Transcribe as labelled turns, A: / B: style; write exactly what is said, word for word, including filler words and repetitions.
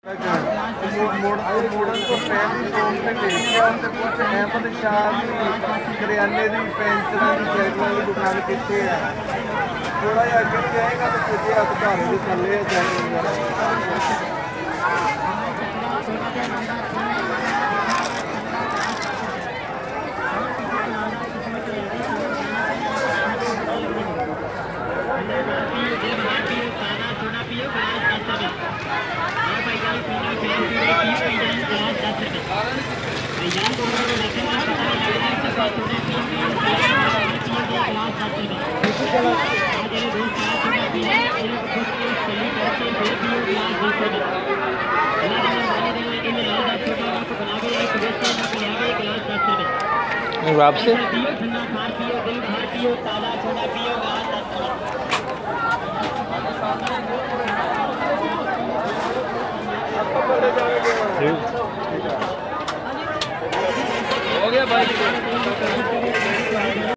A: ਮੋੜਨ ਤੋਂ ਪਹਿਲੀ ਸੌਣ ਤੇ ਵੇਚਿਆ ਤੇ ਕੁਝ ਅਹਿਮਦ ਸ਼ਾਹ ਦੀ ਕਰਿਆਨੇ ਦੀ ਪੈਂਚਰਾਂ ਦੀ ਸਾਈਕਲਾਂ ਦੀ ਦੁਕਾਨ ਕਿੱਥੇ ਹੈ। ਥੋੜਾ ਜਿਹਾ ਅੱਗੇ ਨੂੰ ਜਾਏਗਾ ਤਾਂ ਪੁੱਜੇ ਹੱਥ ਘਰ ਦੇ ਥੱਲੇ ਜਾਏਗਾ।
B: आपसे
A: हो गया भाई।